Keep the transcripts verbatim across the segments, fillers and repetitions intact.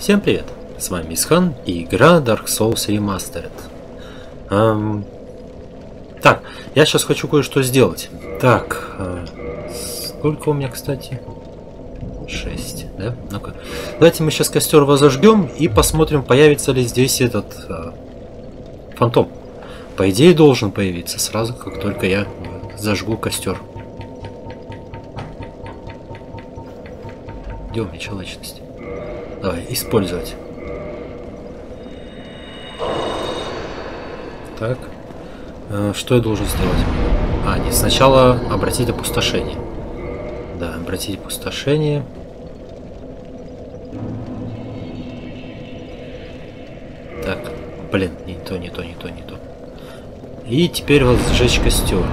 Всем привет! С вами Исхан и игра Dark Souls Remastered. Эм... Так, я сейчас хочу кое-что сделать. Так, э... сколько у меня, кстати? шесть, да? Ну-ка. Давайте мы сейчас костер возожгем и посмотрим, появится ли здесь этот э... фантом. По идее, должен появиться сразу, как только я зажгу костер. Где у меня человечность? Давай, использовать. Так. Э, что я должен сделать? А, нет, сначала обратить опустошение. Да, обратить опустошение. Так, блин, не то, не то, не то, не то. И теперь вот сжечь костер.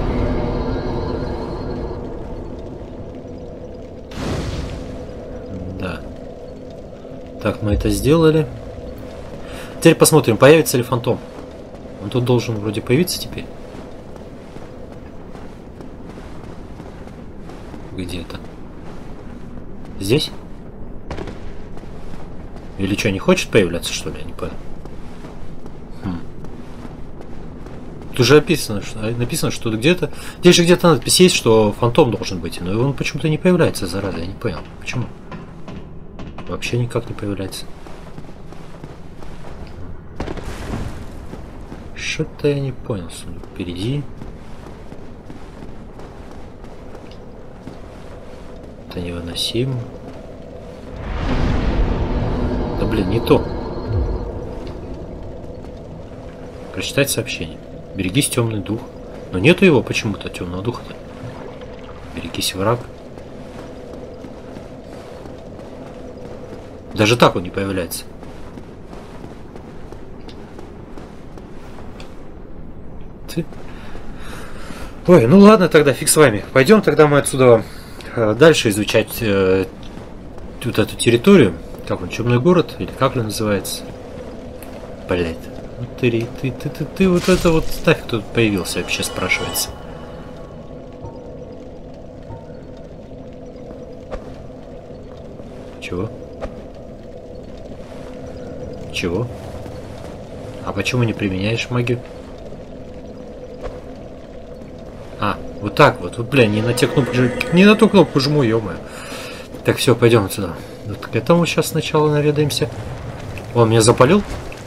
Да. Так, мы это сделали. Теперь посмотрим, появится ли фантом. Он тут должен вроде появиться теперь. Где-то. Здесь? Или что, не хочет появляться, что ли? Я не понял. Хм. Тут же написано, что, написано, что где-то... Здесь же где-то надпись есть, что фантом должен быть. Но он почему-то не появляется, зараза. Я не понял. Почему? Вообще никак не появляется. Что-то я не понял. Впереди. Это невыносимо. Да блин, не то. Прочитать сообщение. Берегись, темный дух. Но нету его почему-то, темного духа-то. Берегись, враг. Даже так он не появляется. Ты... Ой, ну ладно тогда, фиг с вами. Пойдем тогда мы отсюда э, дальше изучать э, вот эту территорию. Как он, Темный город? Или как он называется? Блять. Ну, ты, ты, ты, ты, ты вот это вот ставь, кто тут появился вообще, спрашивается. Чего? Чего? А почему не применяешь магию? А, вот так вот. Вот, бля, не на те кнопки, не на ту кнопку жму, ё-моё. Так, все, пойдем отсюда. Вот к этому сейчас сначала наведаемся. Он меня запалил?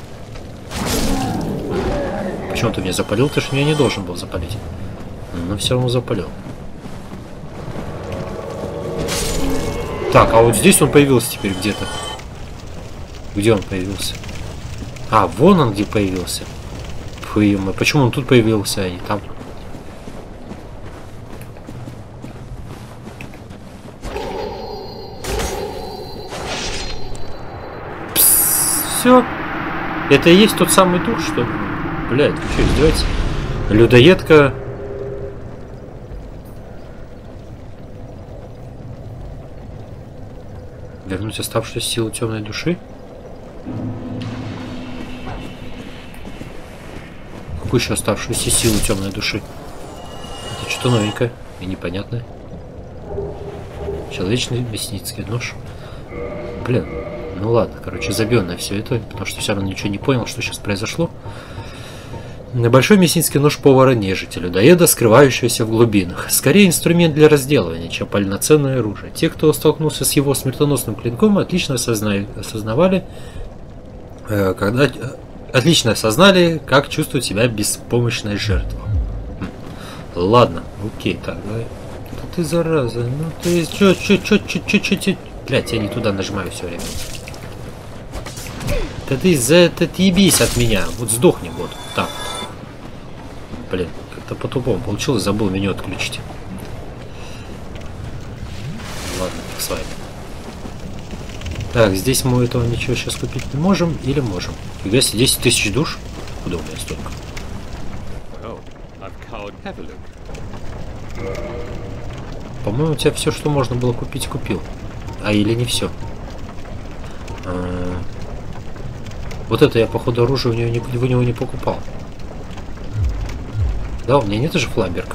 Почему ты меня запалил? Ты ж меня не должен был запалить. Но все равно запалил. Так, а вот здесь он появился теперь где-то. Где он появился? А, вон он где появился. Фу, почему он тут появился, а не там? Все. Это и есть тот самый дух, что... Блядь, вы что, издеваетесь? Людоедка. Вернуть оставшуюся силу темной души? Какую еще оставшуюся силу темной души? Это что-то новенькое и непонятное. Человечный мясницкий нож. Блин, ну ладно, короче, забьем на все это, потому что все равно ничего не понял, что сейчас произошло. Большой мясницкий нож повара нежити, людоеда, скрывающегося в глубинах. Скорее инструмент для разделывания, чем полноценное оружие. Те, кто столкнулся с его смертоносным клинком, отлично осозна... осознавали, э, когда... отлично осознали, как чувствует себя беспомощная жертва. Хм. Ладно, окей, так, давай. Да ты зараза, ну ты чё, чё, чё, чё, чё, чё, чё. Блядь, я не туда нажимаю все время. Да ты за это ебись от меня, вот сдохни вот, так. Блин, как-то по-тупому получилось, забыл меню отключить. Ладно, с вами. Так, здесь мы этого ничего сейчас купить не можем или можем? Фига себе, десять тысяч душ? Куда у меня столько? По-моему, у тебя все, что можно было купить, купил. А или не все? А... Вот это я, походу, оружие у него не, у него не покупал. Да, у меня нет же фламберга.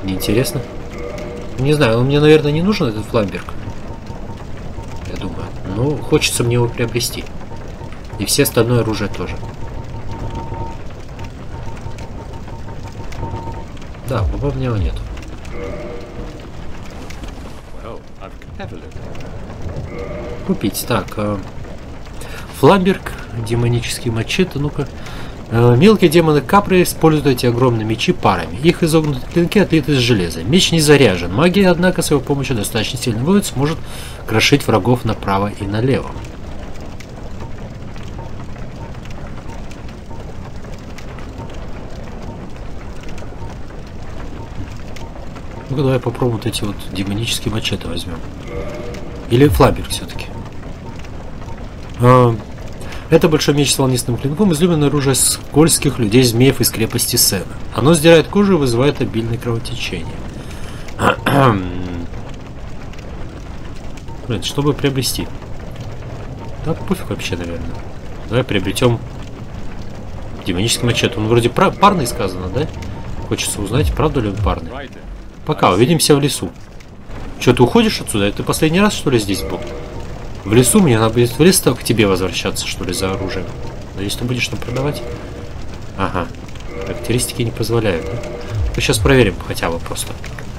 Неинтересно. Не знаю, он мне, наверное, не нужен, этот фламберг. Я думаю. но хочется мне его приобрести. И все остальное оружие тоже. Да, баба в него нету. Купить. Так. Э, Фламберг, демонический мачете. Ну-ка. Э, мелкие демоны Капры используют эти огромные мечи парами. Их изогнутые клинки отлиты из железа. Меч не заряжен. Магия, однако, с его помощью достаточно сильный воин сможет крошить врагов направо и налево. Ну-ка, давай попробуем вот эти вот демонические мачете возьмем. Или фламберг все-таки. А, это большой меч с волнистым клинком, излюбленное оружие скользких людей-змеев из крепости Сена. Оно сдирает кожу и вызывает обильное кровотечение. Блин, чтобы приобрести. Да, пофиг вообще, наверное. Давай приобретем демонический мачете. Он вроде парный сказано, да? Хочется узнать, правда ли он парный. Пока, увидимся в лесу. Че, ты уходишь отсюда? Это последний раз, что ли, здесь был? В лесу? Мне надо будет в лес к тебе возвращаться, что ли, за оружием. Надеюсь, ты будешь там продавать? Ага. Характеристики не позволяют, да? Мы сейчас проверим хотя бы просто.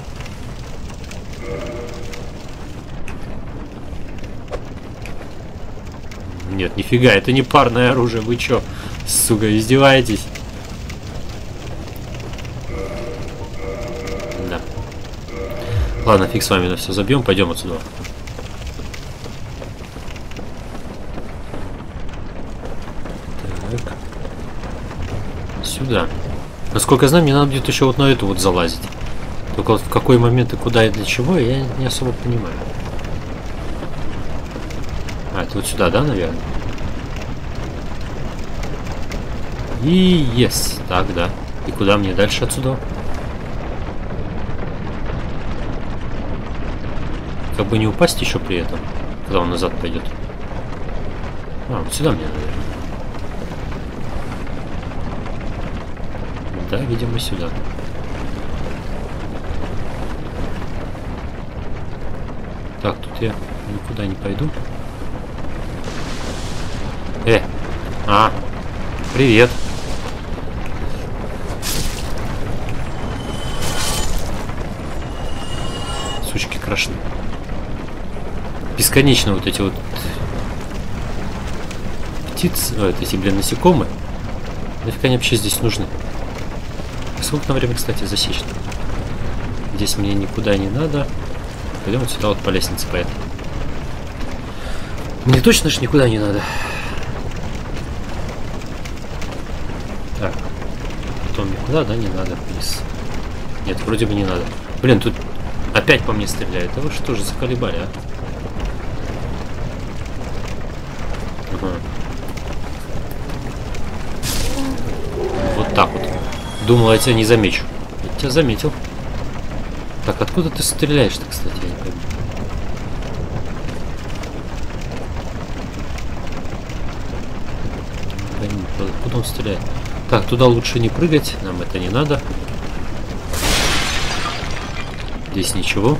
Нет, нифига, это не парное оружие. Вы чё, сука, издеваетесь? Да. Ладно, фиг с вами, на все забьем, пойдем отсюда. Так. Сюда. Насколько я знаю, мне надо будет еще вот на эту вот залазить. Только вот в какой момент и куда и для чего, я не особо понимаю. А, это вот сюда, да, наверное? И yes. Так, да. И куда мне дальше отсюда? Как бы не упасть еще при этом, когда он назад пойдет. А, вот сюда мне, наверное. Да, видимо, сюда. Так, тут я никуда не пойду. Э! А! Привет! Сучки крашеные. Бесконечно вот эти вот птицы, о, эти, блин, насекомые. Нафиг они вообще здесь нужны? Сколько на время, кстати, засечено? Здесь мне никуда не надо. Пойдем вот сюда вот по лестнице поэтому. Мне точно же никуда не надо. Так. Потом никуда, да, не надо вниз. Нет, вроде бы не надо. Блин, тут опять по мне стреляют. А вы что же заколебали, а? Ага. Вот так вот. Думал, я тебя не замечу. Я тебя заметил. Так, откуда ты стреляешь-то, кстати, я не пойму. Откуда он стреляет? Так, туда лучше не прыгать, нам это не надо. Здесь ничего.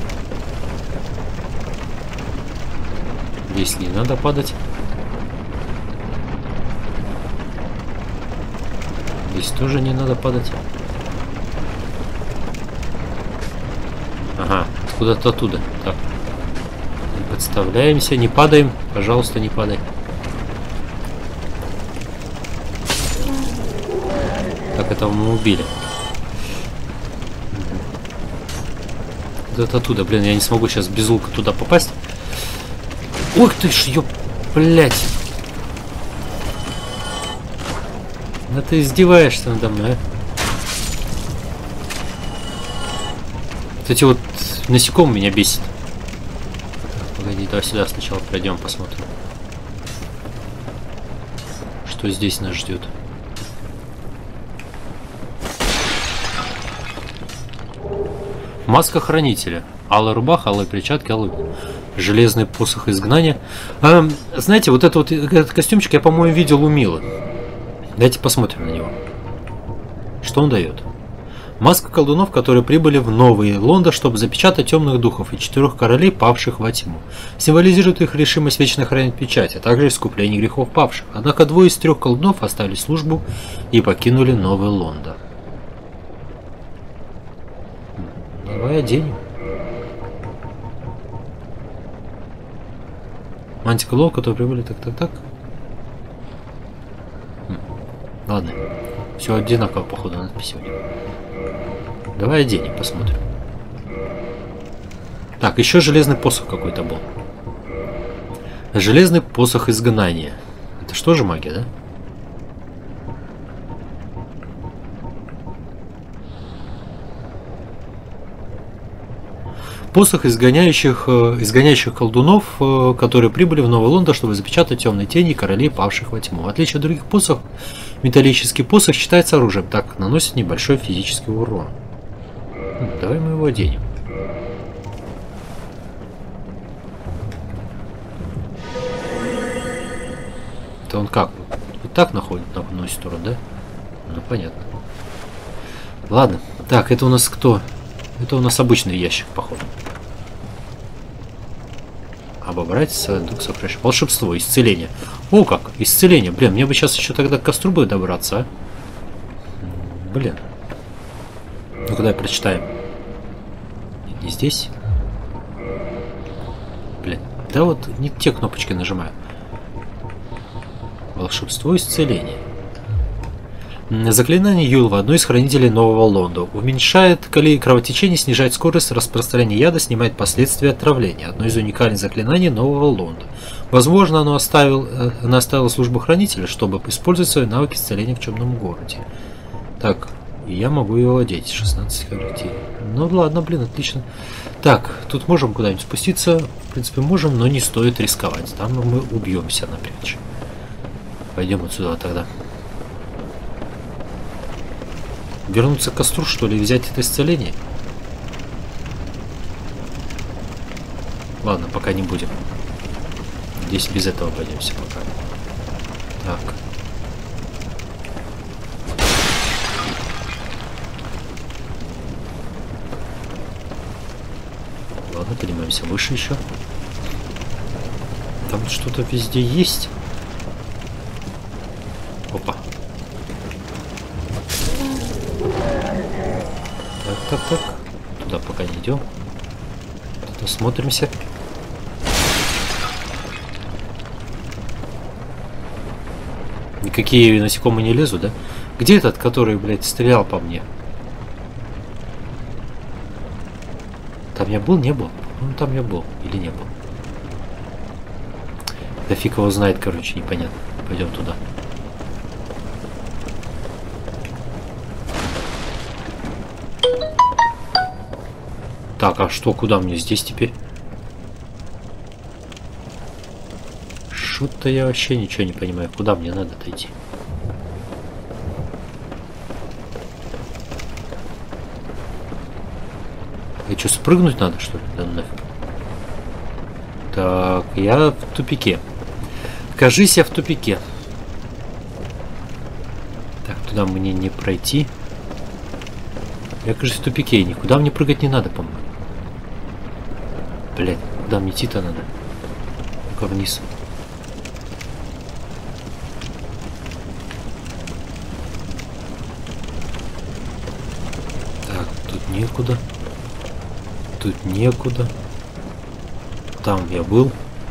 Здесь не надо падать. Здесь тоже не надо падать. Ага, куда-то оттуда. Так. Подставляемся, не падаем. Пожалуйста, не падай. Так, этого мы убили. Куда-то оттуда. Блин, я не смогу сейчас без лука туда попасть. Ух ты ж, ёп, блядь. Да ты издеваешься надо мной, а? Вот эти вот насекомые меня бесит. Погоди, давай сюда сначала пройдем, посмотрим. Что здесь нас ждет. Маска хранителя. Алая рубаха, алые перчатки, алый железный посох изгнания. А, знаете, вот этот вот этот костюмчик я, по-моему, видел у Милы. Давайте посмотрим на него. Что он дает? Маска колдунов, которые прибыли в Новый Лондон, чтобы запечатать темных духов и четырех королей, павших во тьму. Символизирует их решимость вечно хранить печать, а также искупление грехов павших. Однако двое из трех колдунов оставили службу и покинули Новый Лондон. Давай оденем. Мантика колдунов, которые прибыли так-так-так. Ладно. Все одинаково, походу, надпись у них. Давай оденем, посмотрим. Так, еще железный посох какой-то был. Железный посох изгнания. Это что же магия, да? Посох изгоняющих, изгоняющих колдунов, которые прибыли в Новый Лондон, чтобы запечатать темные тени королей, павших во тьму. В отличие от других посохов, металлический посох считается оружием, так как наносит небольшой физический урон. Давай мы его оденем. Это он как? Вот так находит, наносит урон, да? Ну понятно. Ладно. Так, это у нас кто? Это у нас обычный ящик, походу. Обобрать дух сокровища. Волшебство, исцеление. О, как! Исцеление. Блин, мне бы сейчас еще тогда к костру бы добраться, а? Блин. Ну, когда прочитаем. Не здесь. Блин. Да вот не те кнопочки нажимаю. Волшебство, исцеление. Заклинание Юлва, одно из хранителей Нового Лондона. Уменьшает кровотечение, снижает скорость распространения яда, снимает последствия отравления. Одно из уникальных заклинаний Нового Лондона. Возможно, оно оставил, оно оставило службу хранителя, чтобы использовать свои навыки исцеления в темном городе. Так, и я могу его одеть. шестнадцать характеристик. Ну ладно, блин, отлично. Так, тут можем куда-нибудь спуститься. В принципе, можем, но не стоит рисковать. Там мы убьемся напрячь. Пойдем отсюда тогда. Вернуться к костру, что ли, и взять это исцеление? Ладно, пока не будем. Здесь без этого пойдемся пока. Так. Ладно, поднимаемся выше еще. Там что-то везде есть. Опа. Так, так, так. Туда пока не идем. Тут осмотримся. Никакие насекомые не лезут, да? Где этот, который, блядь, стрелял по мне? Там я был, не был? Ну, там я был. Или не был? Да фиг его знает, короче, непонятно. Пойдем туда. Так, а что, куда мне здесь теперь? Что-то я вообще ничего не понимаю. Куда мне надо-то идти? И что, спрыгнуть надо, что ли? Да нафиг. Так, я в тупике. Кажись, я в тупике. Так, туда мне не пройти. Я, кажется, в тупике, и никуда мне прыгать не надо, по-моему. Блядь, куда мне идти-то надо? Ну-ка вниз. Так, тут некуда. Тут некуда. Там я был.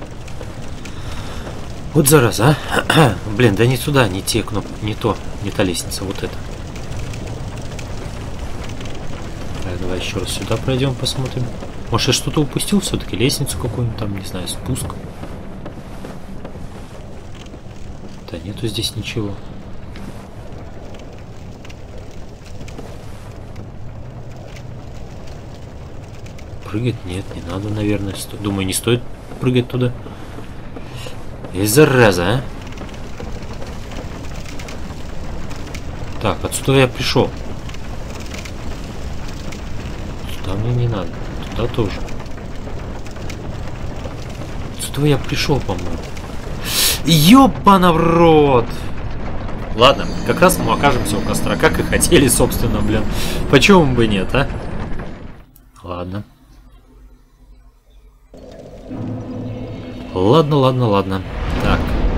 Вот зараза, а? Блин, да не сюда, не те кнопки, не то, не та лестница, вот это. Так, давай еще раз сюда пройдем, посмотрим. Может, я что-то упустил все-таки? Лестницу какую-нибудь там, не знаю, спуск. Да нету здесь ничего. Прыгать? Нет, не надо, наверное. Думаю, не стоит прыгать туда. Эй, зараза, а? Так, отсюда я пришел. Сюда мне не надо. Туда тоже. Отсюда я пришел, по-моему. Ёбана в рот! Ладно, как раз мы окажемся у костра, как и хотели, собственно, блин. Почему бы нет, а? Ладно. Ладно, ладно, ладно. Так.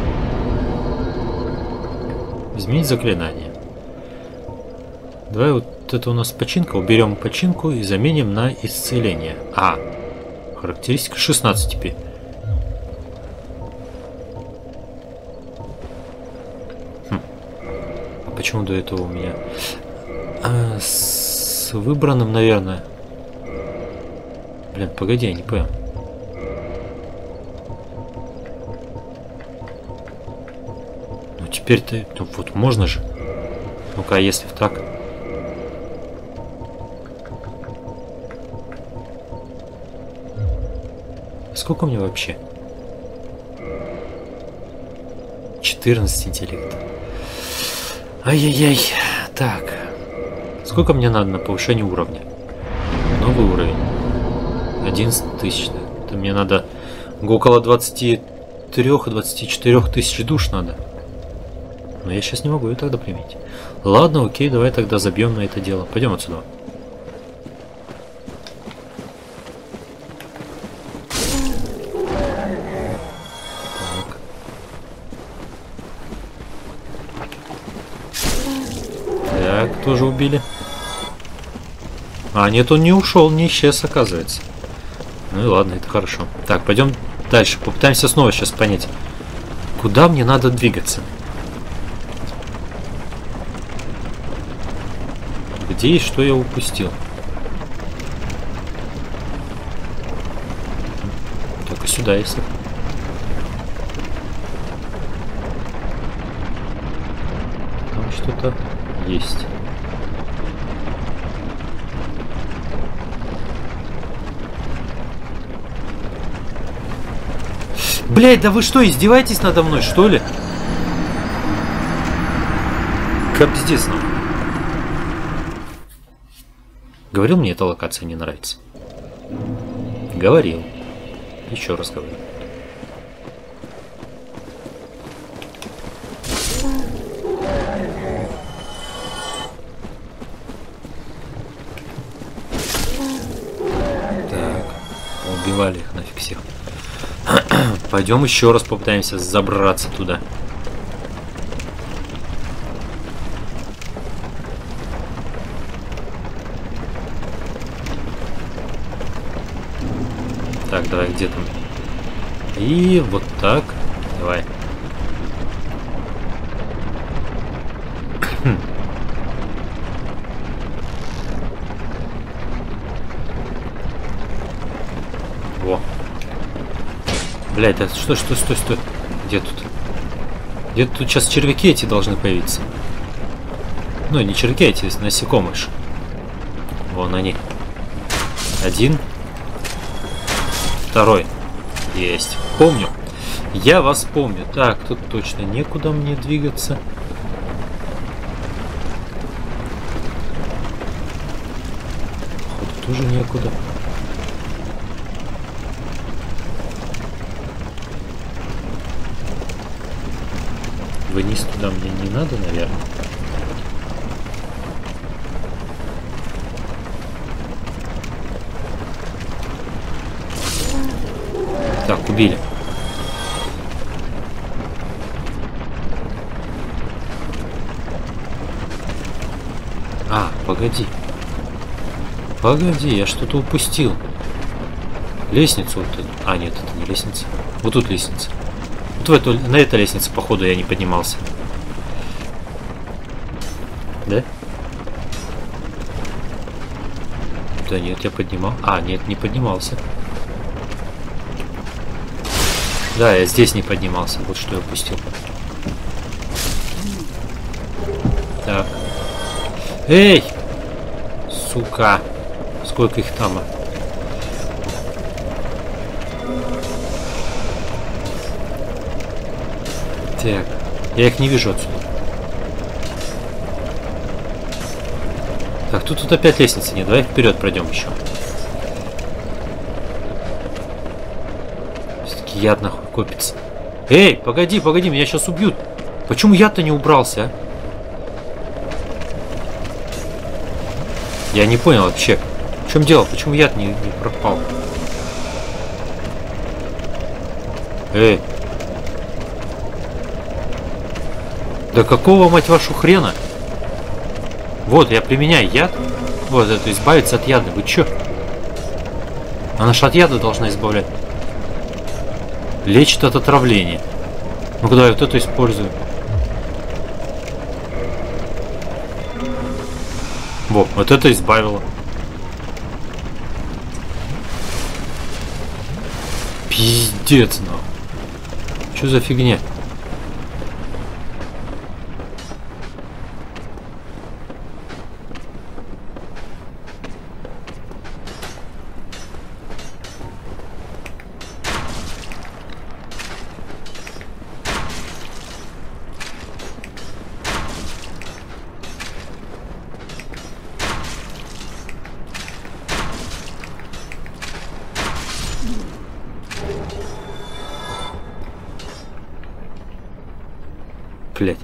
Изменить заклинание. Давай вот это у нас починка. Уберем починку и заменим на исцеление. А. Характеристика шестнадцать теперь. Хм. А почему до этого у меня? А, с выбранным, наверное. Блин, погоди, я не понял. Ну теперь-то... Ну вот можно же. Ну-ка, а если так? Сколько у меня вообще? четырнадцать интеллекта. Ай-яй-яй. Так. Сколько мне надо на повышение уровня? Новый уровень. одиннадцать тысяч. Это мне надо около двадцати трёх — двадцати четырёх тысяч душ надо. Но я сейчас не могу ее тогда применить. Ладно, окей, давай тогда забьем на это дело. Пойдем отсюда. Так, тоже убили. А, нет, он не ушел, не исчез, оказывается. Ну и ладно, это хорошо. Так, пойдем дальше. Попытаемся снова сейчас понять, куда мне надо двигаться. Где и что я упустил? Только сюда, если. Там что-то есть. Блять, да вы что, издеваетесь надо мной, что ли? Капздец, ну. Говорил, мне эта локация не нравится. Говорил. Еще раз говорю. Так. Убивали их нафиг всех. Пойдем еще раз попытаемся забраться туда. Так, давай, где там? И вот так. Давай. Во. Блядь, да что, что, стой, стой. Где тут? Где тут сейчас червяки эти должны появиться? Ну, не червяки, эти насекомые. Вон они. Один. Второй. Есть. Помню. Я вас помню. Так, тут точно некуда мне двигаться. Тут тоже некуда. Вниз туда мне не надо, наверное. Так, убили. А, погоди. Погоди, я что-то упустил. Лестницу вот тут. А, нет, это не лестница. Вот тут лестница. Вот в эту, на этой лестнице, походу, я не поднимался. Да? Да нет, я поднимал. А, нет, не поднимался. Да, я здесь не поднимался. Вот что я упустил. Так. Эй! Сука! Сколько их там? Так. Я их не вижу отсюда. Так, тут, тут опять лестницы нет. Давай вперед пройдем еще. Яд нахуй копится. Эй, погоди, погоди, меня сейчас убьют. Почему яд-то не убрался, а? Я не понял вообще, в чем дело, почему яд не, не пропал? Эй! Да какого, мать вашу, хрена? Вот, я применяю яд. Вот, это избавиться от яда. Вы чё? Она ж от яда должна избавлять. Лечит от отравления. Ну куда я вот это использую? Во, вот это избавило. Пиздец, нахуй. Что за фигня? Блять.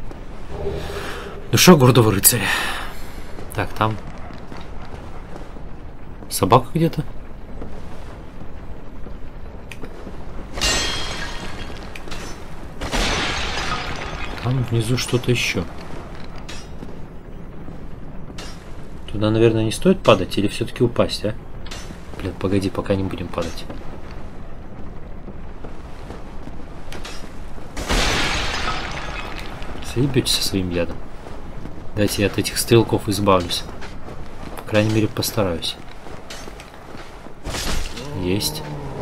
Душа гордого рыцаря. Так, там собака где-то. Там внизу что-то еще. Туда, наверное, не стоит падать или все-таки упасть, а? Блин, погоди, пока не будем падать. Заебетесь со своим ядом. Дайте я от этих стрелков избавлюсь. По крайней мере, постараюсь. Есть.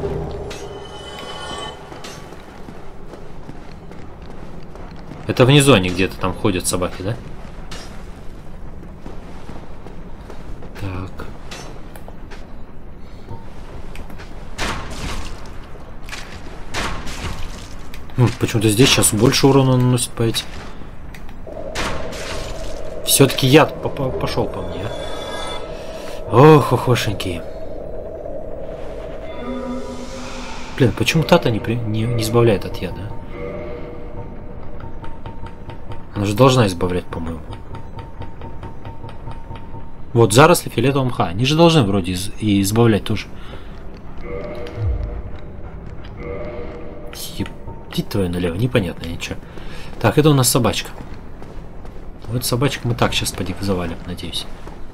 Это внизу они где-то там ходят, собаки, да? Так. Хм, почему-то здесь сейчас больше урона наносит по этим. Все-таки яд пошел по мне. Ох, охошенький. Блин, почему Тата не, при... не, не избавляет от яда? Она же должна избавлять, по-моему. Вот заросли фиолетового мха. Они же должны вроде из... и избавлять тоже. Ебать твою налево, непонятно ничего. Так, это у нас собачка. Вот собачек мы так сейчас поди завалим, надеюсь.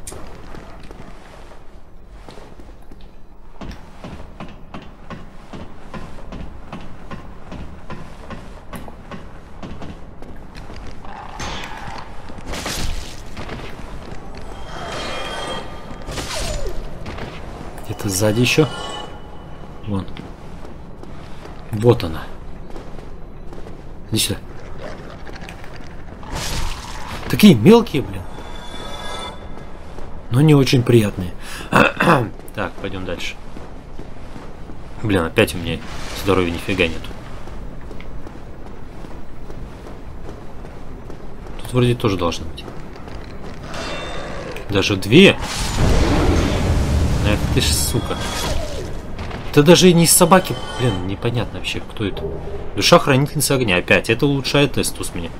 Где-то сзади еще. Вон. Вот она. Иди сюда. Такие мелкие, блин. Но не очень приятные. Так, пойдем дальше. Блин, опять у меня здоровья нифига нету. Тут вроде тоже должно быть. Даже две. Эх, ты ж сука. Это даже не из собаки. Блин, непонятно вообще, кто это. Душа хранительница огня. Опять. Это улучшает тестус меня.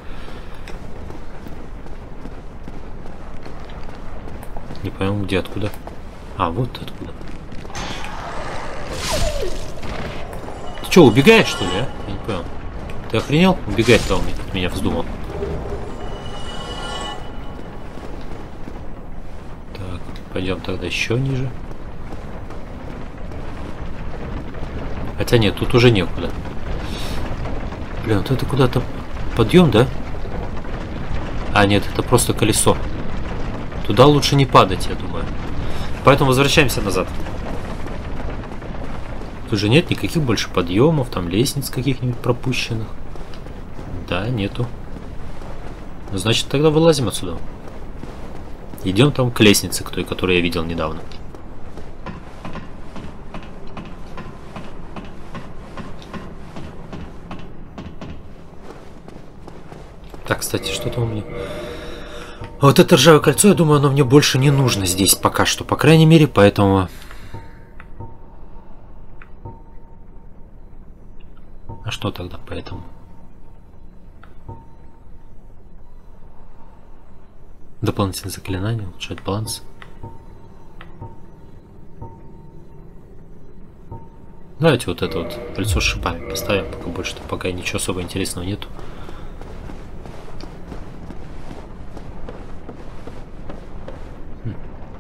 Не пойму, где, откуда. А, вот откуда. Ты что, убегаешь, что ли, а? Я не понял. Ты охренел? Убегать-то он от меня вздумал. Так, пойдем тогда еще ниже. Хотя нет, тут уже некуда. Блин, вот это куда-то подъем, да? А, нет, это просто колесо. Туда лучше не падать, я думаю. Поэтому возвращаемся назад. Тут же нет никаких больше подъемов, там лестниц каких-нибудь пропущенных. Да, нету. Ну, значит, тогда вылазим отсюда. Идем там к лестнице, к той, которую я видел недавно. Так, кстати, что-то у меня... А вот это ржавое кольцо, я думаю, оно мне больше не нужно здесь пока что. По крайней мере, поэтому... А что тогда поэтому? Дополнительное заклинание, улучшать баланс. Давайте вот это вот кольцо с шипами поставим, пока больше, пока ничего особо интересного нету. Хм.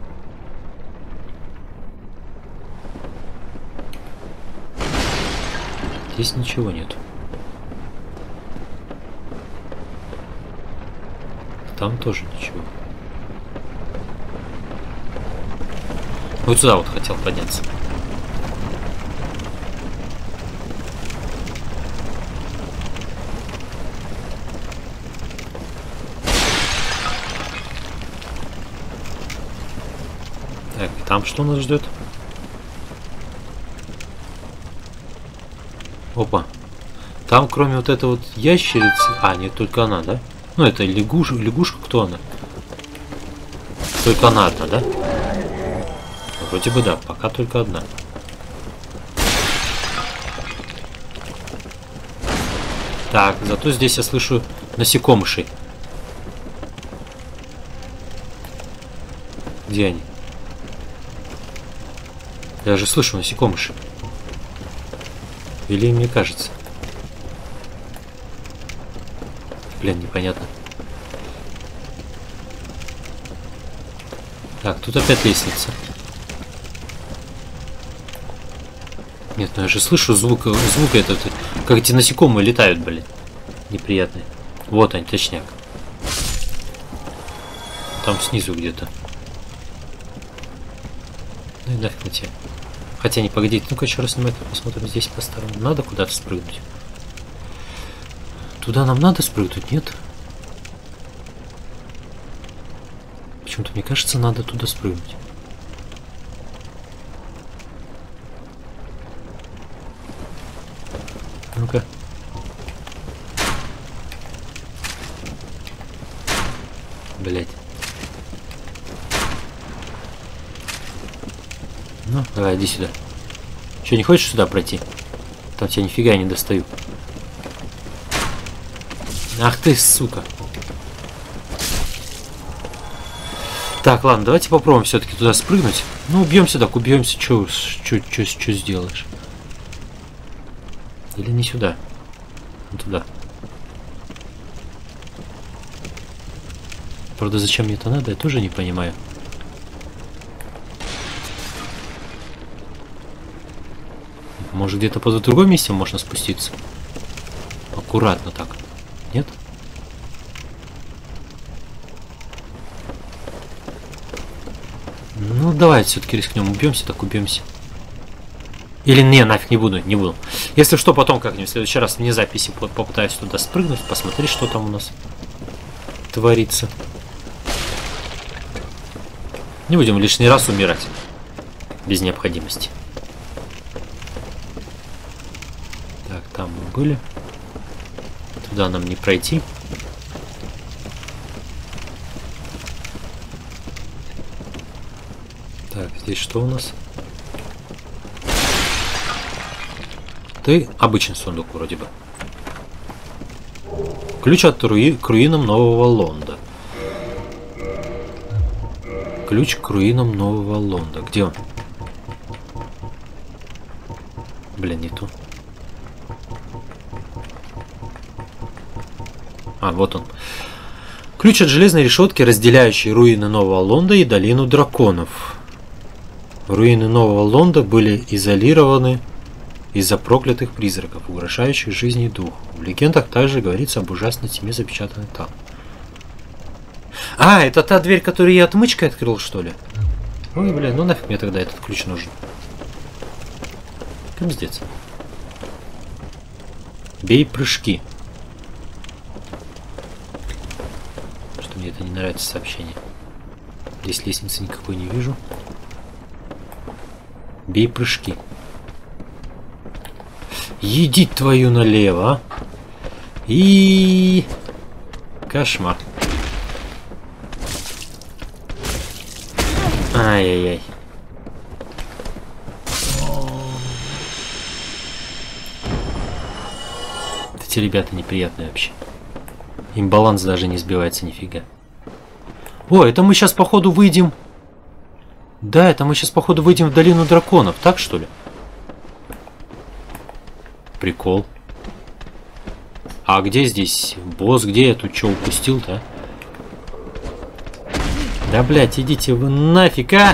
Здесь ничего нету. Там тоже ничего. Вот сюда вот хотел подняться. Так, и там что нас ждет? Опа. Там, кроме вот этой вот ящерицы... А, нет, только она, да? Ну, это лягушка, лягушка, кто она? Только она одна, да? Вроде бы да, пока только одна. Так, зато здесь я слышу насекомышей. Где они? Я же слышу насекомышей. Или мне кажется? Блин, непонятно. Так, тут опять лестница. Нет, ну я же слышу звук, звук этот, как эти насекомые летают, блин. Неприятные. Вот они, точняк. Там снизу где-то. Ну и нафиг на тебя. Хотя не, погодите, ну-ка еще раз внимательно посмотрим здесь по сторонам. Надо куда-то спрыгнуть? Туда нам надо спрыгнуть, нет? Почему-то мне кажется, надо туда спрыгнуть. Ну-ка. Блять. Ну, давай, иди сюда. Че, не хочешь сюда пройти? Там тебя нифига не достаю. Ах ты, сука. Так, ладно, давайте попробуем все-таки туда спрыгнуть. Ну, убьемся, так убьемся. Че сделаешь? Или не сюда? А туда. Правда, зачем мне это надо, я тоже не понимаю. Может, где-то по другом месте можно спуститься? Аккуратно так. Нет? Ну, давай все-таки рискнем. Убьемся, так убьемся. Или не, нафиг не буду, не буду. Если что, потом как-нибудь в следующий раз вне записи попытаюсь туда спрыгнуть, посмотреть, что там у нас творится. Не будем лишний раз умирать. Без необходимости. Так, там мы были. Туда нам не пройти. Так, здесь что у нас? Ты обычный сундук вроде бы. Ключ от руи... к руинам Нового Лонда. Ключ к руинам Нового Лонда. Где он? Блин, не ту. А, вот он. Ключ от железной решетки, разделяющей руины Нового Лонда и долину драконов. Руины Нового Лонда были изолированы из-за проклятых призраков, угрожающих жизни и духу. В легендах также говорится об ужасной тьме, запечатанной там. А, это та дверь, которую я отмычкой открыл, что ли? Ой, блин, ну нафиг мне тогда этот ключ нужен. Пиздец. Бей прыжки. Что мне это не нравится сообщение. Здесь лестницы никакой не вижу. Бей прыжки. Еди твою налево, а? И кошмар. Ай-яй-яй. Эти ребята неприятные вообще. Им баланс даже не сбивается нифига. О, это мы сейчас походу выйдем. Да, это мы сейчас походу выйдем в долину драконов, так что ли? Прикол. А где здесь босс? Где я тут что упустил-то? Да, блядь, идите вы нафиг, а!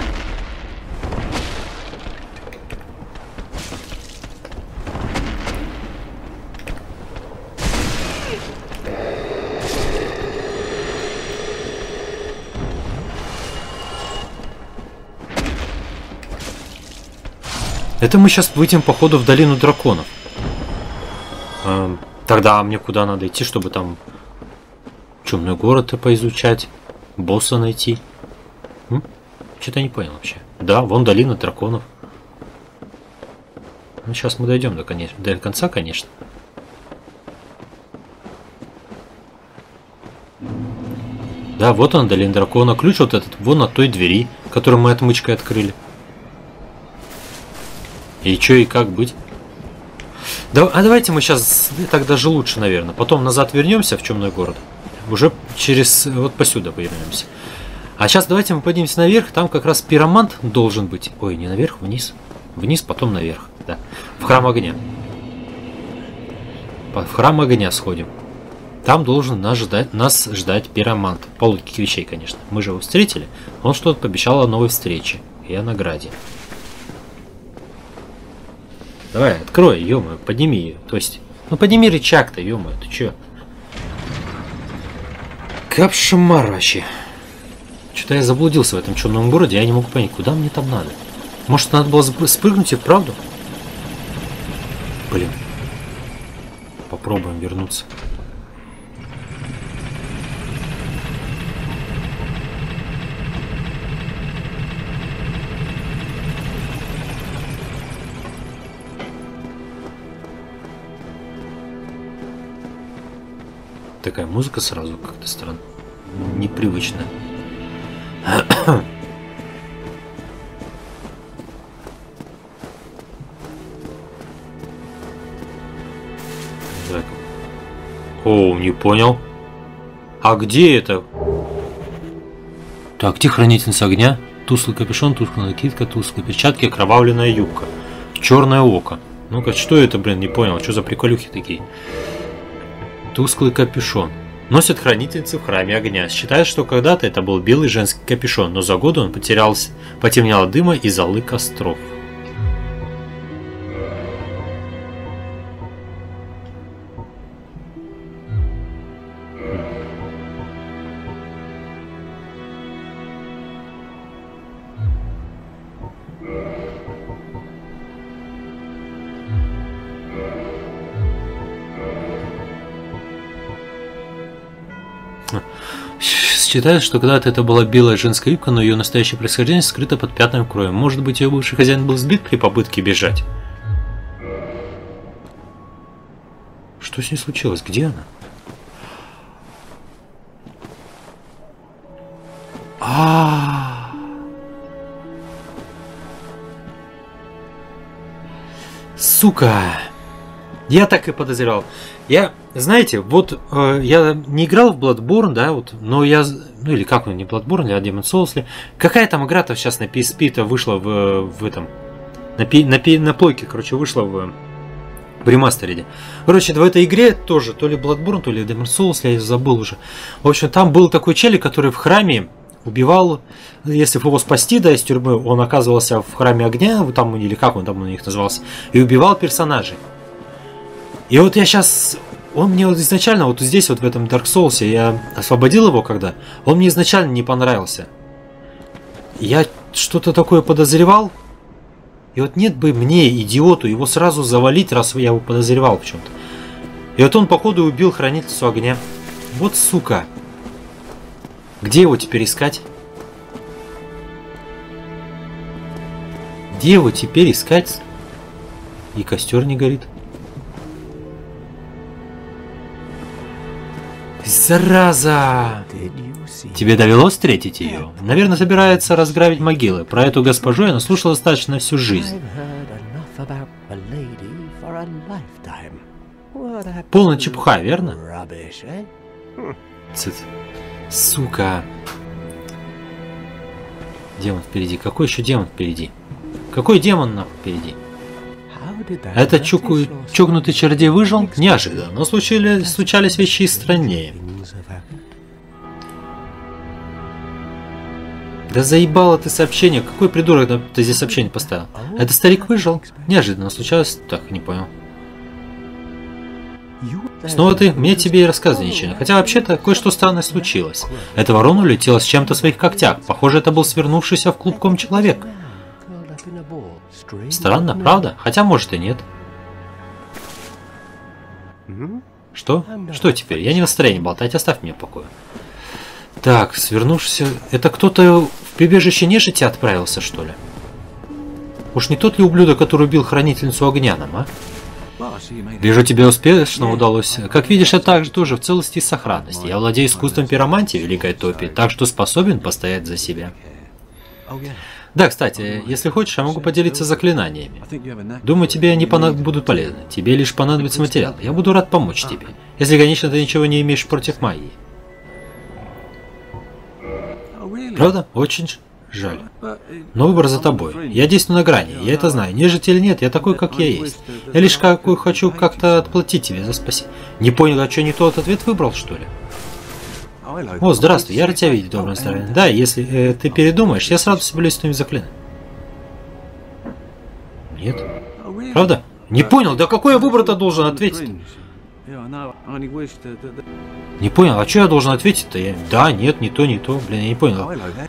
Это мы сейчас выйдем, походу, в долину драконов. Эм, тогда мне куда надо идти, чтобы там чумный город поизучать, босса найти? Что-то не понял вообще. Да, вон долина драконов. Ну, сейчас мы дойдем до, конечно, до конца, конечно. Да, вот он, долина дракона. Ключ вот этот, вон от той двери, которую мы отмычкой открыли. И чё, и как быть? Да, а давайте мы сейчас, так даже лучше, наверное. Потом назад вернемся в Чумной город. Уже через, вот посюда вернемся. А сейчас давайте мы поднимемся наверх. Там как раз пиромант должен быть. Ой, не наверх, вниз. Вниз, потом наверх. Да. В храм огня. В храм огня сходим. Там должен нас ждать, нас ждать пиромант. По логике вещей, конечно. Мы же его встретили. Он что-то пообещал о новой встрече и о награде. Давай, открой, ё-моё, подними ее. То есть, ну подними рычаг-то, ё-моё, ты чё? Капшамар вообще. Что-то я заблудился в этом чумном городе, я не могу понять, куда мне там надо. Может, надо было спрыгнуть и вправду? Блин. Попробуем вернуться. Такая музыка сразу как-то странно, непривычно. О, не понял. А где это? Так, где хранительница огня? Тусклый капюшон, тусклая накидка, тусклые перчатки, окровавленная юбка. Черное око. Ну-ка, что это, блин, не понял. Что за приколюхи такие? Тусклый капюшон. Носят хранительницы в храме огня. Считают, что когда-то это был белый женский капюшон, но за годы он потерялся, потемнел от дыма и золы костров. Считают, что когда-то это была белая женская юбка, но ее настоящее происхождение скрыто под пятном крови. Может быть, ее бывший хозяин был сбит при попытке бежать? Что с ней случилось? Где она? А, -а, -а. Сука! Я так и подозревал. Я, знаете, вот э, я не играл в Bloodborne, да, вот, но я, ну или как он, не Bloodborne, а Demon's Souls. Какая там игра-то сейчас на пи эс пи-то вышла в, в этом, на, пи, на, пи, на плойке, короче, вышла в, в ремастере. Короче, в этой игре тоже, то ли Bloodborne, то ли Demon's Souls, я забыл уже. В общем, там был такой челик, который в храме убивал, если его спасти, да, из тюрьмы, он оказывался в храме огня, там, или как он там у них назывался, и убивал персонажей. И вот я сейчас, он мне вот изначально, вот здесь вот в этом Dark Souls, я освободил его когда, он мне изначально не понравился. Я что-то такое подозревал, и вот нет бы мне, идиоту, его сразу завалить, раз я его подозревал в чем-то. И вот он, походу, убил хранительницу огня. Вот сука. Где его теперь искать? Где его теперь искать? И костер не горит. Зараза! Тебе довелось встретить ее? Наверное, собирается разграбить могилы. Про эту госпожу я наслушал достаточно всю жизнь. Полная чепуха, верно? Цит. Сука. Демон впереди. Какой еще демон впереди? Какой демон нахуй впереди? Этот чуку... чокнутый чародей выжил? Неожиданно, но случились, случались вещи и страннее. Да заебало ты сообщение. Какой придурок ты здесь сообщение поставил? Это старик выжил? Неожиданно случалось. Так, не понял. Снова ты? Мне тебе и рассказывай ничего. Хотя вообще-то кое-что странное случилось. Эта ворона улетела с чем-то в своих когтях. Похоже, это был свернувшийся в клубком человек. Странно, правда? Хотя, может, и нет. Что? Что теперь? Я не в настроении болтать, оставь меня в покое. Так, свернувшийся... Это кто-то в прибежище нежити отправился, что ли? Уж не тот ли ублюдок, который убил хранительницу огня нам, а? Вижу, тебе успешно удалось. Как видишь, я также тоже в целости и сохранности. Я владею искусством пиромантии, Великой Топи, так что способен постоять за себя. Да, кстати, если хочешь, я могу поделиться заклинаниями. Думаю, тебе они понад... будут полезны. Тебе лишь понадобится материал. Я буду рад помочь тебе. Если, конечно, ты ничего не имеешь против магии. Правда? Очень жаль. Но выбор за тобой. Я действую на грани, я это знаю. Нежить или нет, я такой, как я есть. Я лишь какой хочу как-то отплатить тебе за спасение. Не понял, а что, не тот ответ выбрал, что ли? О, здравствуй, я рад тебя видеть, доброе настроение. Да, если э, ты передумаешь, я сразу соберусь с твоими заклинанием. Нет? Правда? Не понял, да какой я выбор-то должен ответить? Не понял, а что я должен ответить-то? Я... Да, нет, не то, не то. Блин, я не понял.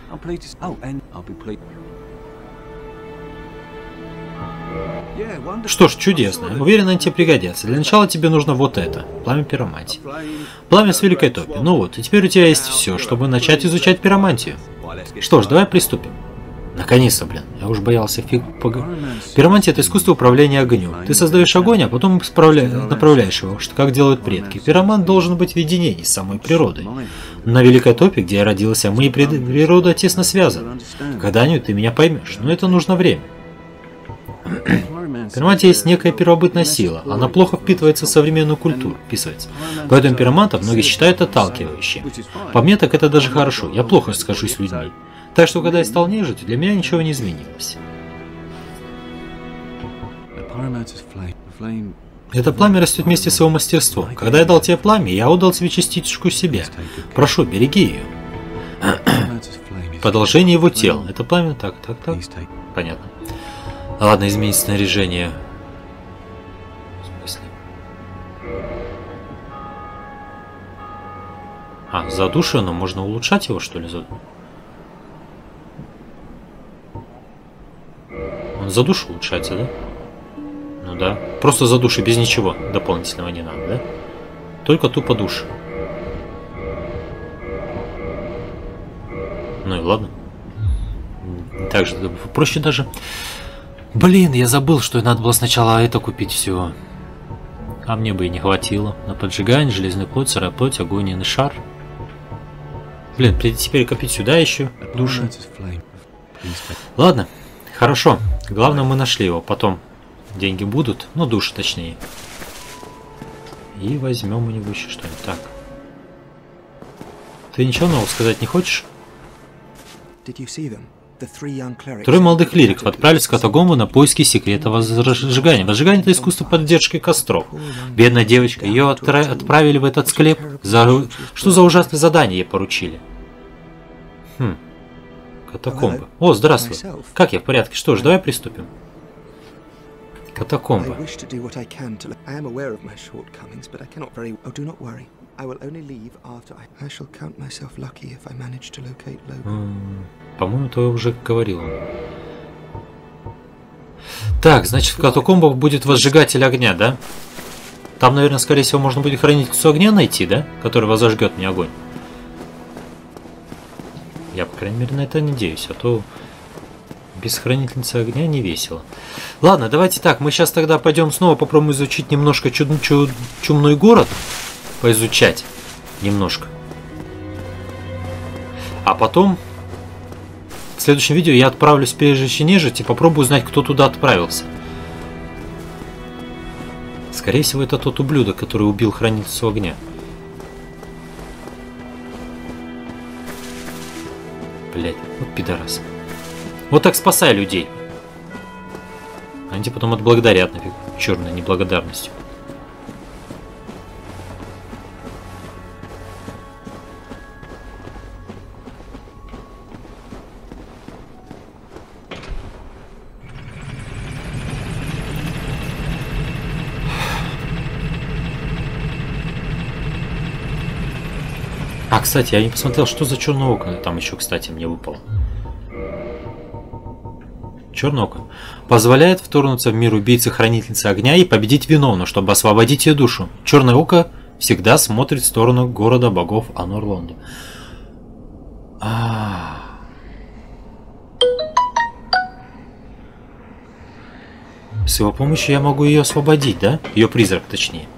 Что ж, чудесно. Уверен, они тебе пригодятся. Для начала тебе нужно вот это. Пламя пиромантии. Пламя с Великой Топи. Ну вот, и теперь у тебя есть все, чтобы начать изучать пиромантию. Что ж, давай приступим. Наконец-то, блин. Я уж боялся фиг... Пог... Пиромантия — это искусство управления огнем. Ты создаешь огонь, а потом справля... направляешь его, что как делают предки. Пиромант должен быть в единении с самой природой. На Великой Топе, где я родился, мы и природа тесно связаны. Когда-нибудь ты меня поймешь, но это нужно время. В пиромантии есть некая первобытная сила. Она плохо впитывается в современную культуру, вписывается. Поэтому пироманта многие считают отталкивающим. По мне, так это даже хорошо. Я плохо скажусь с людьми. Так что, когда я стал нежить, для меня ничего не изменилось. Это пламя растет вместе с его мастерством. Когда я дал тебе пламя, я отдал тебе частичку себя. Прошу, береги ее. Продолжение его тела. Это пламя... Так, так, так. Понятно. Ладно, изменить снаряжение. В смысле? А, задушено. Можно улучшать его, что ли? Он за душу улучшается, да? Ну да. Просто за души, без ничего дополнительного не надо, да? Только тупо душ. Ну и ладно. Так же проще даже. Блин, я забыл, что надо было сначала это купить всего. А мне бы и не хватило. На поджигание, железную плоть, сырая плоть, огонь и шар. Блин, теперь копить сюда еще души. Ладно, хорошо. Главное, мы нашли его. Потом деньги будут. Ну, души точнее. И возьмем у него еще что-нибудь. Так. Ты ничего нового сказать не хочешь? Трое молодых клириков отправились в катакомбы на поиски секрета возжигания. Возжигание — это искусство поддержки костров. Бедная девочка, ее отправили в этот склеп. За... Что за ужасное задание ей поручили? Хм. Катакомбы. О, здравствуй. Как я, в порядке? Что ж, давай приступим. Катакомбы. По-моему, то я уже говорил. Так, значит, в катакомбах будет возжигатель огня, да? Там, наверное, скорее всего, можно будет хранительницу огня найти, да? Который возожгет мне огонь. Я, по крайней мере, на это надеюсь, а то без хранительницы огня не весело. Ладно, давайте так, мы сейчас тогда пойдем снова попробуем изучить немножко чуд чуд чумной город. Поизучать немножко. А потом в следующем видео я отправлюсь в прибежище нежити и попробую узнать, кто туда отправился. Скорее всего, это тот ублюдок, который убил хранительницу огня. Блять, вот пидорас. Вот так спасай людей. Они тебя потом отблагодарят нафиг. черной неблагодарностью. А, кстати, я не посмотрел, что за черное око там еще, кстати, мне выпало. Черное око позволяет вторгнуться в мир убийцы-хранительницы огня и победить виновную, чтобы освободить ее душу. Черное око всегда смотрит в сторону города богов Анор-Лонда. А -а -а. С его помощью я могу ее освободить, да? Ее призрак, точнее.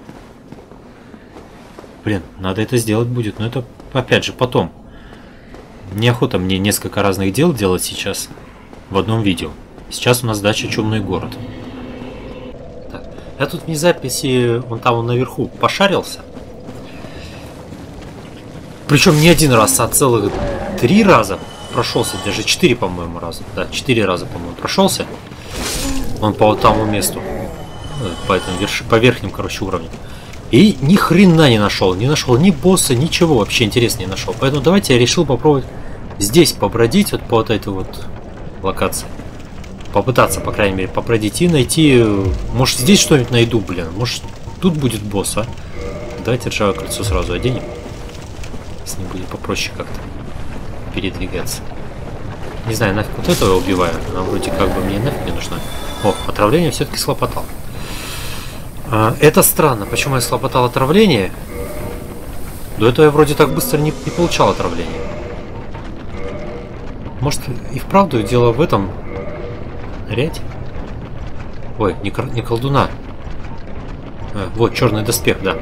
Блин, надо это сделать будет, но это, опять же, потом. Неохота мне несколько разных дел делать сейчас в одном видео. Сейчас у нас дача Чумный город. Так, я тут вне записи, вон там, вон наверху, пошарился. Причем не один раз, а целых три раза прошелся, даже четыре, по-моему, раза. Да, четыре раза, по-моему, прошелся. Он по вот тому месту, по этому верш... по верхним, короче, уровням. И ни хрена не нашел, не нашел ни босса, ничего вообще интересного не нашел. Поэтому давайте я решил попробовать здесь побродить, вот по вот этой вот локации. Попытаться, по крайней мере, побродить и найти... Может, здесь что-нибудь найду, блин. Может, тут будет босс, а? Давайте ржавое кольцо сразу оденем. С ним будет попроще как-то передвигаться. Не знаю, нафиг вот этого я убиваю. Она вроде как бы мне нафиг не нужна. О, отравление все-таки слопотал. А, это странно. Почему я слопотал отравление? До этого я вроде так быстро не, не получал отравление. Может, и вправду дело в этом... Рядь? Ой, не, не колдуна. А, вот, черный доспех, да.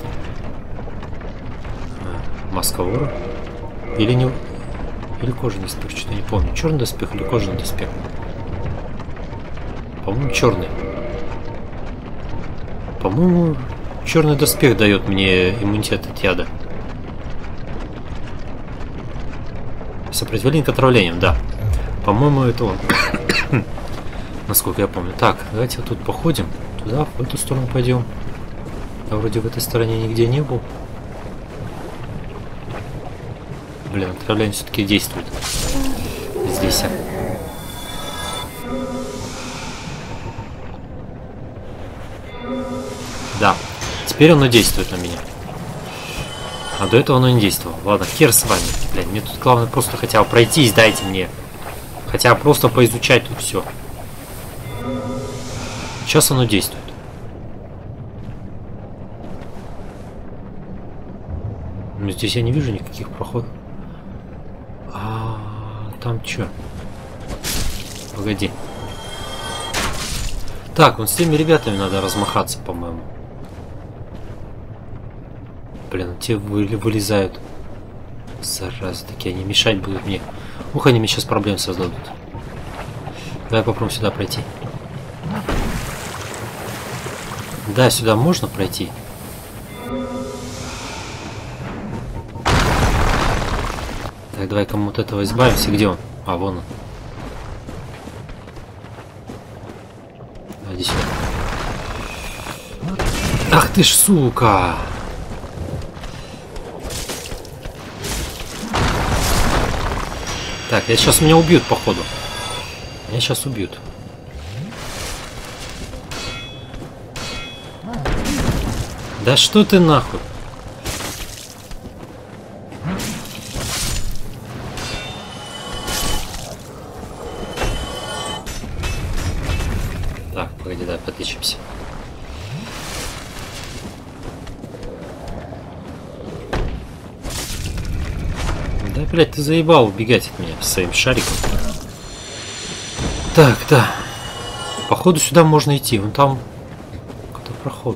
А, маска вора. Или не... Или кожаный доспех, что-то не помню. Черный доспех или кожаный доспех? По-моему, черный. По-моему, черный доспех дает мне иммунитет от яда. Сопротивление к отравлениям, да. По-моему, это он. Насколько я помню. Так, давайте вот тут походим. Туда, в эту сторону пойдем. Я вроде в этой стороне нигде не был. Блин, отравление все-таки действует. Здесь. Да. Теперь оно действует на меня. А до этого оно не действовало. Ладно, хер с вами. Блин, мне тут главное просто хотя бы пройтись, дайте мне. Хотя бы просто поизучать тут все. Сейчас оно действует. Но здесь я не вижу никаких проходов. А там что? Погоди. Так, вот с теми ребятами надо размахаться, по-моему. Блин, те вы, вылезают. Зараза, такие они мешать будут мне. Ух, они мне сейчас проблем создадут. Давай попробуем сюда пройти. Да, сюда можно пройти. Так, давай-ка мы от этого избавимся. Где он? А, вон он. Иди сюда. Ах ты ж, сука! Так, я сейчас меня убьют, походу. Меня сейчас убьют. Да что ты нахуй? Так, погоди, да, подлечимся. Да, блядь, ты заебал убегать от меня с своим шариком. Так, да. Походу сюда можно идти. Вон там какой-то проход.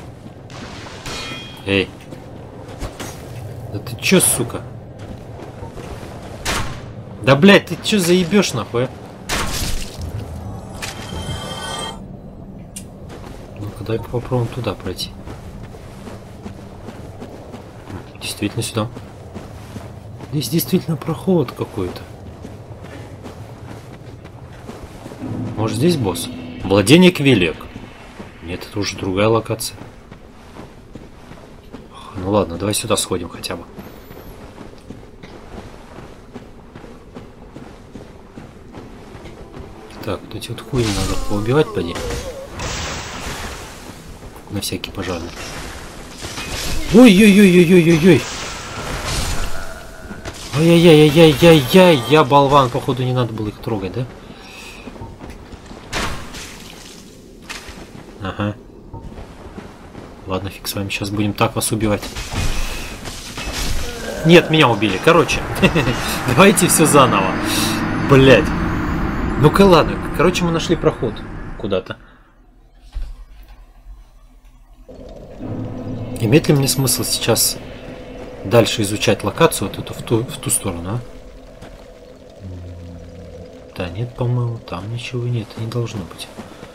Эй. Да ты чё, сука? Да, блядь, ты чё заебешь нахуй, а? Ну-ка, дай попробуем туда пройти. Действительно сюда. Здесь действительно проход какой-то. Может, здесь босс? Владение Квилек. Нет, это уже другая локация. Ну ладно, давай сюда сходим хотя бы. Так, вот эти вот хуйни надо поубивать, поди. На всякий пожарный. Ой-ой-ой-ой-ой-ой-ой. Ой-яй-яй-яй-яй-яй. Я болван, походу не надо было их трогать, да? Ага. Ладно, фиг с вами, сейчас будем так вас убивать. Нет, меня убили. Короче, давайте все заново. Блять. Ну-ка, ладно. Короче, мы нашли проход куда-то. Имеет ли мне смысл сейчас дальше изучать локацию вот эту в ту, в ту сторону, а? Да нет, по-моему, там ничего нет, не должно быть.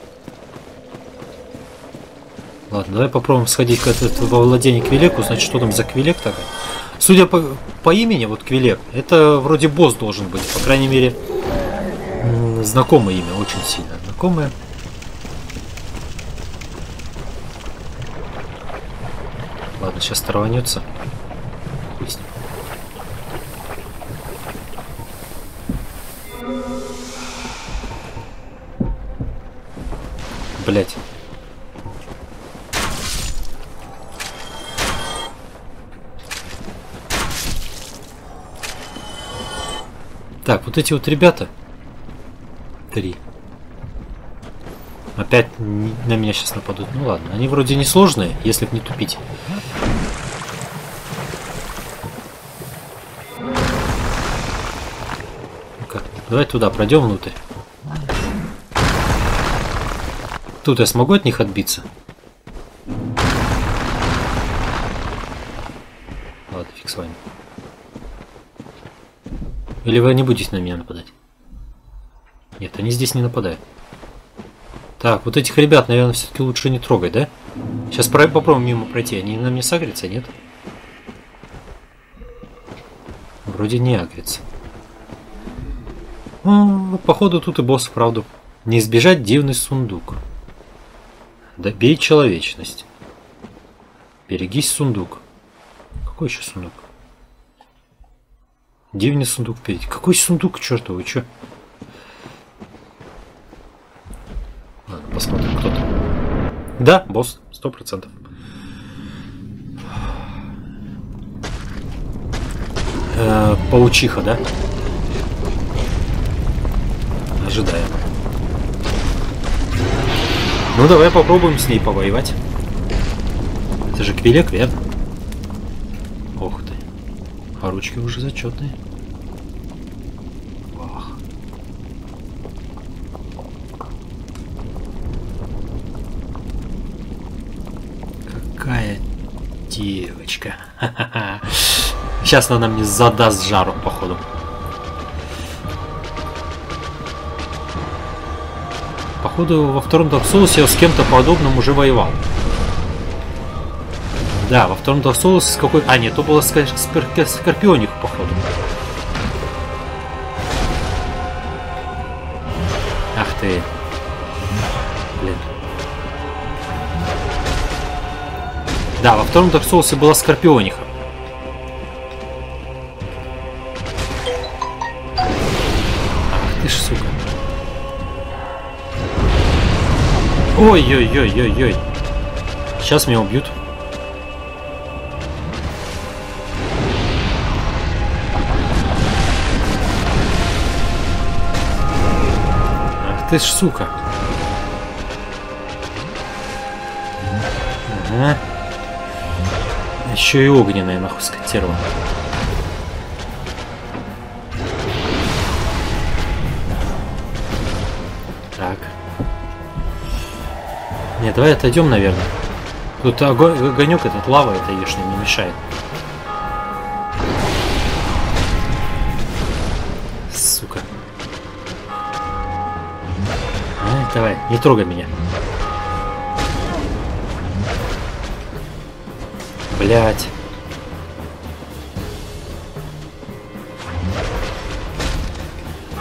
Ладно, давай попробуем сходить к этому, во владение Квилеку. Значит, что там за Квилек такая? Судя по, по имени, вот Квилек, это вроде босс должен быть. По крайней мере, знакомое имя, очень сильно знакомое. Ладно, сейчас траванется. Хуй с ним. Блять. Так, вот эти вот ребята. Три. Опять на меня сейчас нападут. Ну ладно, они вроде не сложные, если б не тупить. Ну-ка, давай туда пройдем внутрь. Тут я смогу от них отбиться? Ладно, фиг с вами. Или вы не будете на меня нападать? Нет, они здесь не нападают. Так, вот этих ребят, наверное, все-таки лучше не трогать, да? Сейчас попробуем мимо пройти. Они на меня сагрятся, нет? Вроде не агрятся. О, походу тут и босс, правду. Не избежать дивный сундук. Добей человечность. Берегись сундук. Какой еще сундук? Дивный сундук впереди. Какой сундук, чертов, вы че? Ладно, посмотрим, кто там. Да, босс, сто процентов. Э, паучиха, да? Ожидаем. Ну, давай попробуем с ней повоевать. Это же Квилек, верно? Ох ты. А ручки уже зачетные. Вах. Какая девочка. Сейчас она мне задаст жару, походу. Походу, во втором Dark Souls я с кем-то подобным уже воевал. Да, во втором Dark Souls с какой... А, нет, то было Скорпионих, походу. Ах ты. Блин. Да, во втором Dark Souls была Скорпиониха. Ах ты ж, сука. Ой-ой-ой-ой-ой. Сейчас меня убьют. Ах ты ж, сука. Ага. Еще и огненная, нахуй, скотерва. Так. Нет, давай отойдем, наверное. Тут огонь, огонек этот, лава это ешная не мешает. Сука. А, давай, не трогай меня. Блять.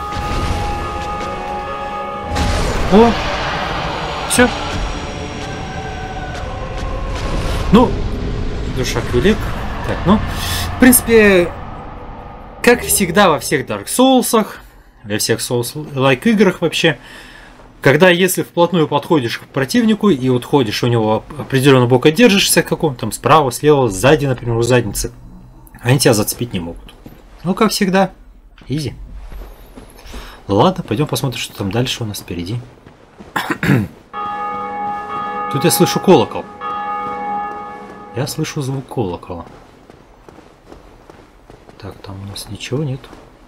О! Все. Душа Квилек. Так, ну, в принципе, как всегда во всех Dark Souls'ах, во всех Souls-like играх вообще, когда если вплотную подходишь к противнику и вот ходишь у него определенно бока держишься каком-то, там справа, слева, сзади, например, у задницы, они тебя зацепить не могут. Ну, как всегда, изи. Ладно, пойдем посмотрим, что там дальше у нас впереди. Тут я слышу колокол. Я слышу звук колокола. Так, там у нас ничего нет.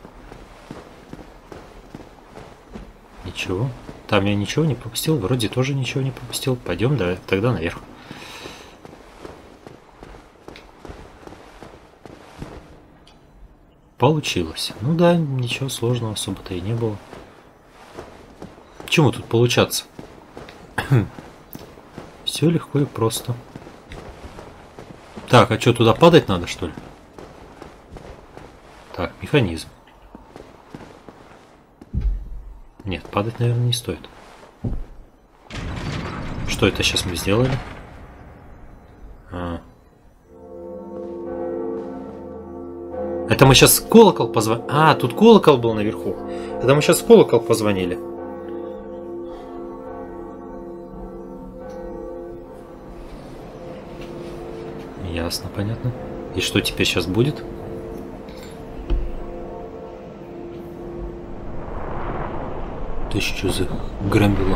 Ничего. Там я ничего не пропустил. Вроде тоже ничего не пропустил. Пойдем, да, тогда наверх. Получилось. Ну да, ничего сложного особо-то и не было. Чему тут получаться? Все легко и просто. Так, а что, туда падать надо, что ли? Так, механизм. Нет, падать, наверное, не стоит. Что это сейчас мы сделали? А. Это мы сейчас колокол позвонили. А, тут колокол был наверху. Это мы сейчас колокол позвонили. Ясно, понятно. И что теперь сейчас будет? Ты что за громила?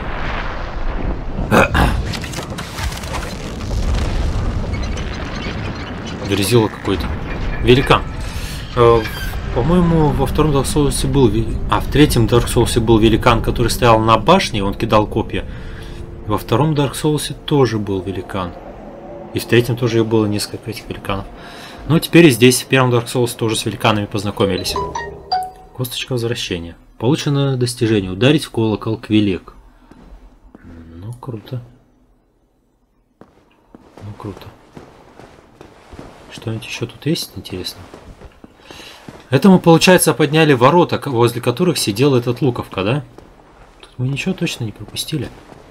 Верзила какой-то. Великан. Э, По-моему, во втором Dark Souls был... А, в третьем Dark Souls был великан, который стоял на башне, он кидал копья. Во втором Dark Souls тоже был великан. И в третьем тоже было несколько этих великанов. Ну, теперь и здесь, в первом Dark Souls, тоже с великанами познакомились. Косточка возвращения. Получено достижение. Ударить в колокол Квилек. Ну, круто. Ну, круто. Что-нибудь еще тут есть, интересно? Это мы, получается, подняли ворота, возле которых сидел этот Луковка, да? Тут мы ничего точно не пропустили.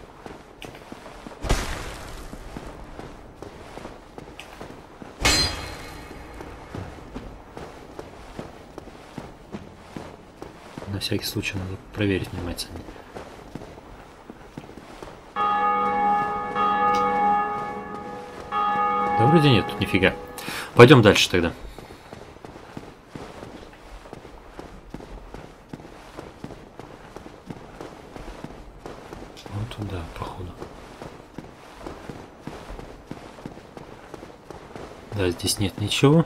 На всякий случай надо проверить внимательно. Да вроде нет тут нифига. Пойдем дальше тогда. Вот туда, походу. Да, здесь нет ничего.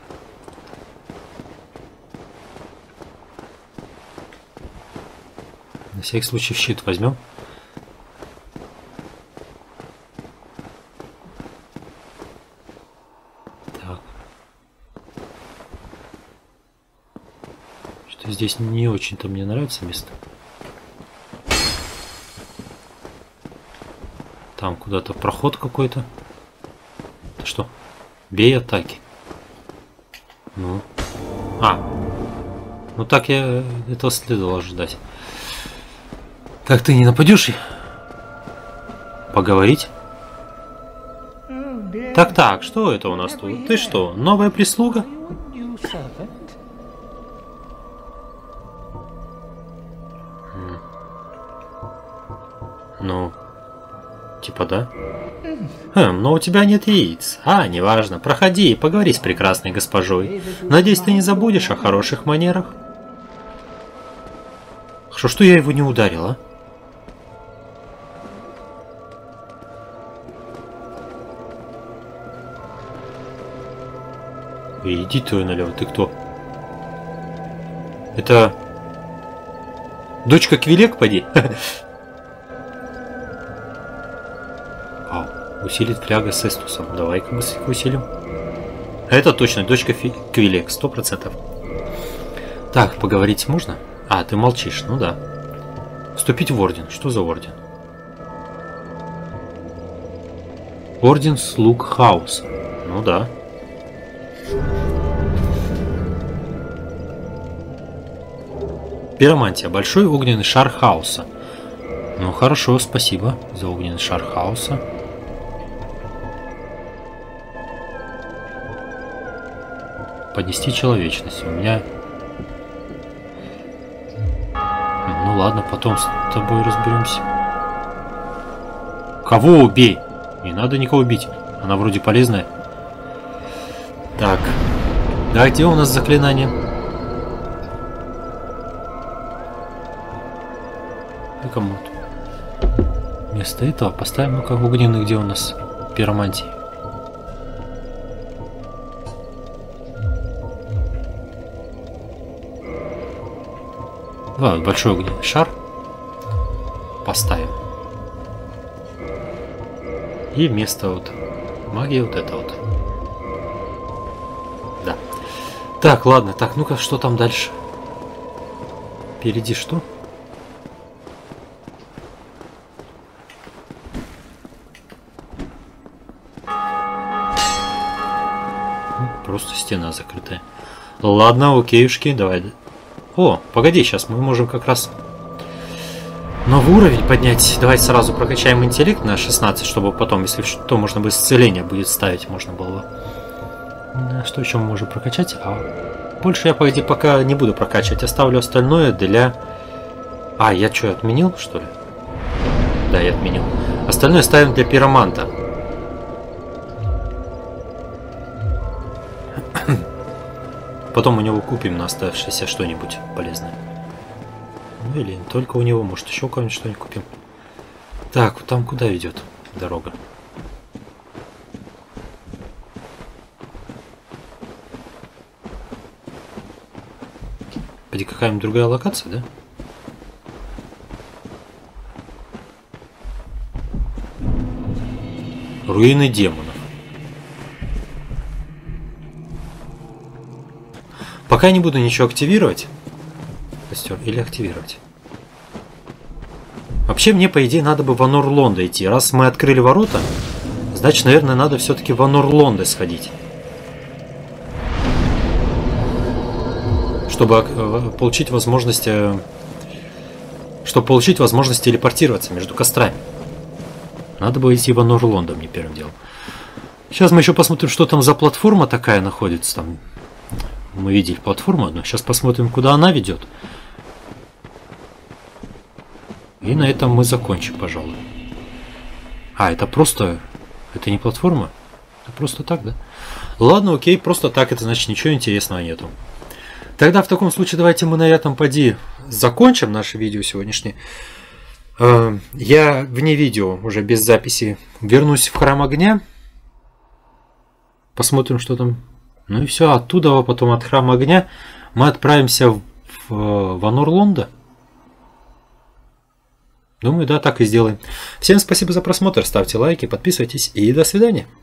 На всякий случай щит возьмем. Так. Что здесь не очень-то мне нравится место. Там куда-то проход какой-то. Это что? Бей атаки. Ну. А. Ну так я этого следовало ожидать. Так, ты не нападешь? Поговорить? Так, так, что это у нас тут? Ты что, новая прислуга? Ну, типа да. Хм, но у тебя нет яиц. А, неважно, проходи и поговори с прекрасной госпожой. Надеюсь, ты не забудешь о хороших манерах. Хорошо, что я его не ударил, а? Иди твой налево, ты кто? Это... Дочка Квилек, поди? Вау, усилит фляга с эстусом. Давай-ка быстренько усилим. Это точно, дочка Фи... Квилек, сто процентов. Так, поговорить можно? А, ты молчишь, ну да. Вступить в орден. Что за орден? Орден слуг хаоса. Ну да. Пиромантия. Большой огненный шар хаоса. Ну хорошо, спасибо за огненный шар хаоса. Поднести человечность. У меня... Ну ладно, потом с тобой разберемся. Кого убей? Не надо никого убить. Она вроде полезная. Так. Да, где у нас заклинание? И кому-то. Вместо этого поставим, ну-ка, огненный, где у нас пиромантий. Ладно, большой огненный шар. Поставим. И вместо вот магии вот это вот. Да. Так, ладно, так, ну-ка, что там дальше? Впереди что? Просто стена закрытая. Ладно, окейушки, давай. О, погоди, сейчас мы можем как раз новый уровень поднять. Давай сразу прокачаем интеллект на шестнадцать, чтобы потом, если что, можно бы исцеление будет ставить, можно было бы. Что еще мы можем прокачать? А больше я, погоди, пока не буду прокачивать. Оставлю остальное для... А, я что, отменил, что ли? Да, я отменил. Остальное ставим для пироманта. Потом у него купим на оставшееся что-нибудь полезное. Ну или не только у него, может еще у кого-нибудь что-нибудь купим. Так, там куда ведет дорога? Пойди, какая-нибудь другая локация, да? Руины демонов. Пока я не буду ничего активировать. Костер или активировать. Вообще мне, по идее, надо бы в Анор-Лонда идти. Раз мы открыли ворота, значит, наверное, надо все-таки в Анор-Лонда сходить. Чтобы получить возможность... Чтобы получить возможность телепортироваться между кострами. Надо бы идти в Анор-Лонда мне первым делом. Сейчас мы еще посмотрим, что там за платформа такая находится. Там мы видели платформу одну. Сейчас посмотрим, куда она ведет. И на этом мы закончим, пожалуй. А, это просто... Это не платформа? Это просто так, да? Ладно, окей, просто так. Это значит, ничего интересного нету. Тогда в таком случае давайте мы на этом поди закончим наше видео сегодняшнее. Я вне видео, уже без записи, вернусь в Храм Огня. Посмотрим, что там. Ну и все, оттуда, потом от Храма Огня мы отправимся в, в, в Анор-Лонда. Думаю, да, так и сделаем. Всем спасибо за просмотр, ставьте лайки, подписывайтесь и до свидания.